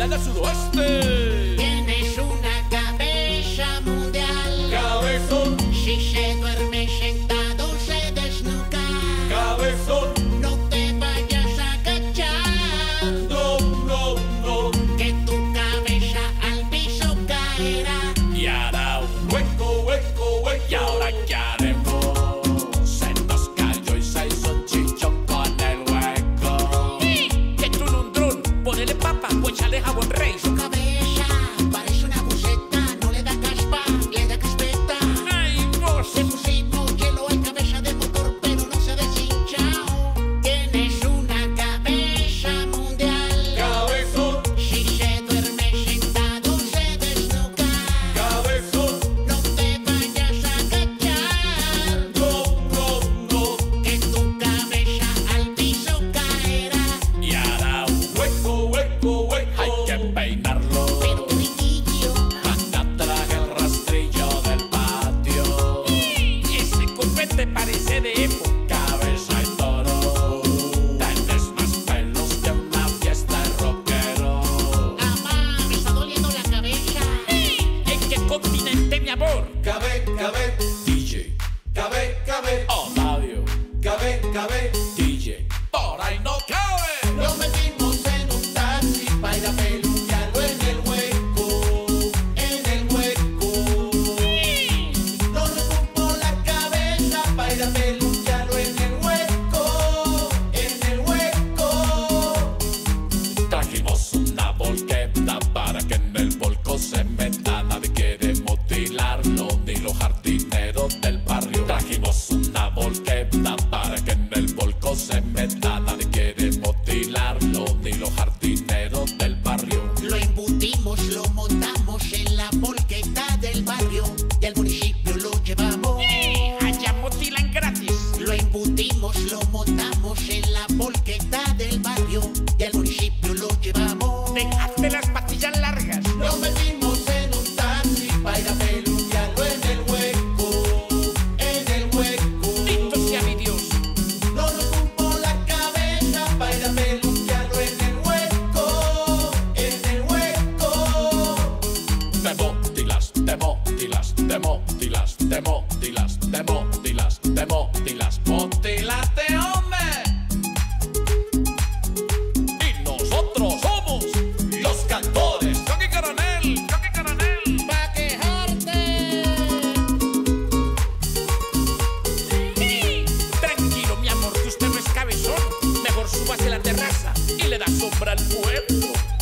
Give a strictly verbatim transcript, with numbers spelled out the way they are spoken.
del sudoeste. Tienes una cabeza mundial. Cabezón, Si se duerme sentado se desnuca. cabezón, No te vayas a agachar, no, no, no. que tu cabeza al piso caerá. Y hará un hueco, hueco, hueco. Y ahora ¿qué haremos? Se nos cayó y se hizo un chichón con el hueco. Que tú un dron, ponele papa o échale jabón rey. Su cabeza parece una buceta, no le da caspa, le da caspeta. ¡Ay, vos! Le pusimos hielo en cabeza de motor, pero no se deshincha. Tienes una cabeza mundial. Cabezón, Si se duerme sentado se desnuca. cabezón, No te vayas a agachar, no, no, no. que tu cabeza al piso caerá. Y hará un hueco, hueco, hueco. Hay que peinarlo. Pero qué riquillo, Acá traje el rastrillo del patio. Ese copete parece de época. Cabeza y toro. Tienes más pelos que una fiesta de rockero. mamá, me está doliendo la cabeza. ¿En qué continente, mi amor? Cabe, cabe, D J, cabe, cabe, Otadio, cabe, cabe. D J. Por ahí no cabe. Nos metimos en un taxi para ir a peluquearlo en el hueco, en el hueco. No nos ocupó la cabeza para ir a peluquearlo en el hueco, en el hueco. Trajimos una volqueta para que en el volco se meta. Nadie quiere mutilarlo, ni los jardineros del barrio. Trajimos una volqueta para que en el volco se meta. Nadie quiere mutilarlo, ni los jardineros del barrio. Lo embutimos, lo montamos en la volqueta del barrio y al municipio lo llevamos. Allá mutilan gratis. Lo embutimos, lo montamos en la volqueta del barrio y al municipio lo llevamos. Dejaste las patillas largas. Nos metimos en un taxi para ir a peluquearlo en el hueco, en el hueco. Bendito sea mi Dios. No nos ocupó la cabeza para ir a peluquearlo en el hueco, en el hueco. Te motilas, te motilas, te motilas, te motilas, te motilas, te motilas, motilate, hombre. Y nosotros somos los cantores. Jockey Coronel, Jockey Coronel. Pa' quejarte. Tranquilo, mi amor, que usted no es cabezón. Mejor súbase a la terraza y le da sombra al pueblo.